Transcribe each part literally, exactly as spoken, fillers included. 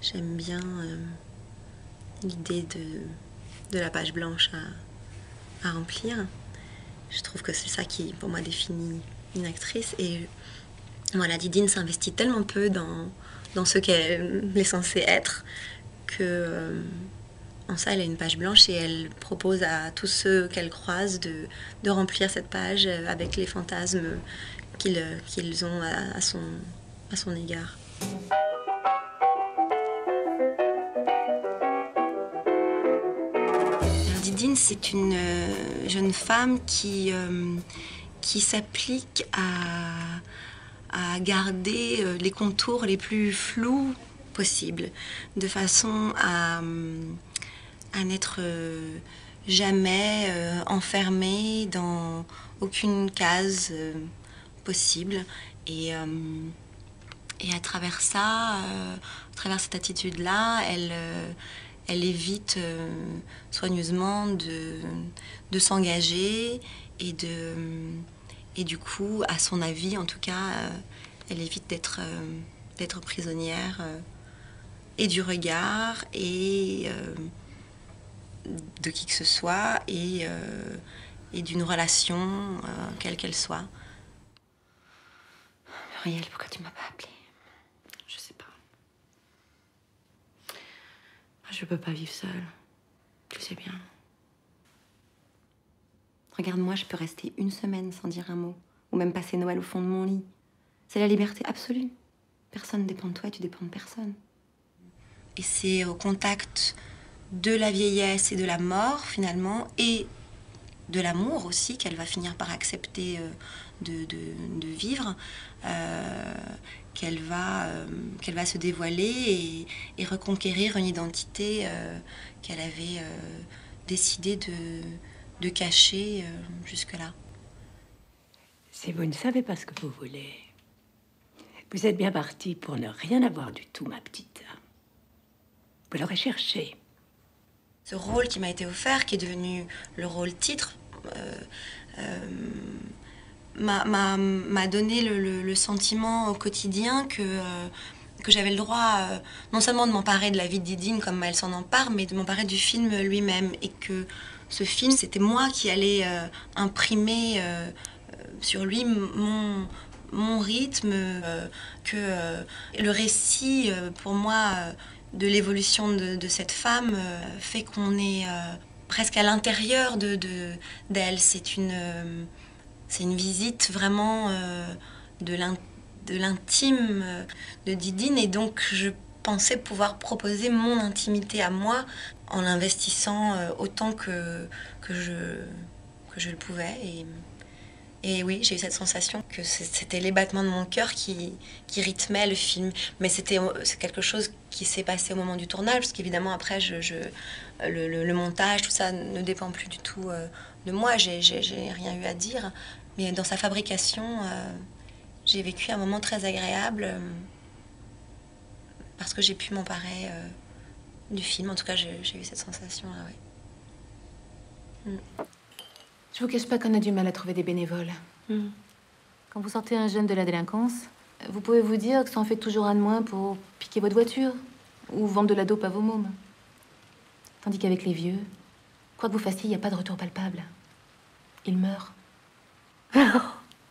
J'aime bien euh, l'idée de, de la page blanche à, à remplir. Je trouve que c'est ça qui, pour moi, définit une actrice. Et voilà, Didine s'investit tellement peu dans, dans ce qu'elle est censée être que, euh, en ça, elle a une page blanche et elle propose à tous ceux qu'elle croise de, de remplir cette page avec les fantasmes qu'ils qu'ils ont à, à, son, à son égard. Didine, c'est une euh, jeune femme qui, euh, qui s'applique à, à garder euh, les contours les plus flous possibles, de façon à, à n'être euh, jamais euh, enfermée dans aucune case euh, possible. Et, euh, et à travers ça, euh, à travers cette attitude-là, elle... Euh, Elle évite euh, soigneusement de, de s'engager et, de, et du coup, à son avis en tout cas, euh, elle évite d'être euh, d'être prisonnière euh, et du regard et euh, de qui que ce soit et, euh, et d'une relation, euh, quelle qu'elle soit. Muriel, pourquoi tu m'as pas appelée? Je sais pas. Je peux pas vivre seule. Tu le sais bien. Regarde-moi, je peux rester une semaine sans dire un mot. Ou même passer Noël au fond de mon lit. C'est la liberté absolue. Personne ne dépend de toi et tu dépends de personne. Et c'est au contact de la vieillesse et de la mort, finalement, et de l'amour aussi, qu'elle va finir par accepter de, de, de vivre, euh, qu'elle va, euh, qu'elle va se dévoiler et, et reconquérir une identité euh, qu'elle avait euh, décidé de, de cacher euh, jusque-là. Si vous ne savez pas ce que vous voulez, vous êtes bien partie pour ne rien avoir du tout, ma petite. Vous l'aurez cherché. Ce rôle qui m'a été offert, qui est devenu le rôle titre, euh, euh, m'a donné le, le, le sentiment au quotidien que, euh, que j'avais le droit euh, non seulement de m'emparer de la vie de Didine comme elle s'en empare, mais de m'emparer du film lui-même. Et que ce film, c'était moi qui allais euh, imprimer euh, sur lui mon, mon rythme, euh, que euh, le récit, euh, pour moi, euh, de l'évolution de, de cette femme euh, fait qu'on est euh, presque à l'intérieur de, de, d'elle. C'est une... Euh, C'est une visite vraiment euh, de l'intime de Didine et donc je pensais pouvoir proposer mon intimité à moi en l'investissant euh, autant que, que, je, que je le pouvais. Et, et oui, j'ai eu cette sensation que c'était les battements de mon cœur qui, qui rythmaient le film. Mais c'était quelque chose qui s'est passé au moment du tournage, parce qu'évidemment après, je, je, le, le, le montage, tout ça ne dépend plus du tout euh, de moi. J'ai rien eu à dire. Mais dans sa fabrication, euh, j'ai vécu un moment très agréable euh, parce que j'ai pu m'emparer euh, du film. En tout cas, j'ai eu cette sensation-là, oui. Mm. Je vous cache pas qu'on a du mal à trouver des bénévoles. Mm. Quand vous sortez un jeune de la délinquance, vous pouvez vous dire que ça en fait toujours un de moins pour piquer votre voiture ou vendre de la dope à vos mômes. Tandis qu'avec les vieux, quoi que vous fassiez, il n'y a pas de retour palpable. Ils meurent. Ah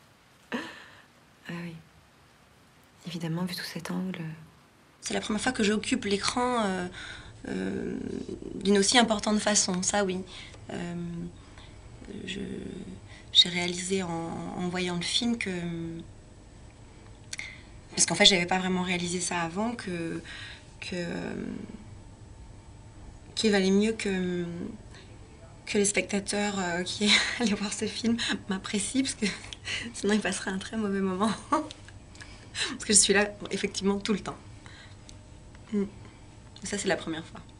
oui. Évidemment, vu tout cet angle. C'est la première fois que j'occupe l'écran euh, euh, d'une aussi importante façon, ça oui. Euh, J'ai réalisé en, en voyant le film que... Parce qu'en fait, j'avais pas vraiment réalisé ça avant, que... que qu'il valait mieux que... que les spectateurs euh, qui allaient voir ce film m'apprécient, parce que sinon ils passeraient un très mauvais moment. Parce que je suis là, effectivement, tout le temps. Et ça, c'est la première fois.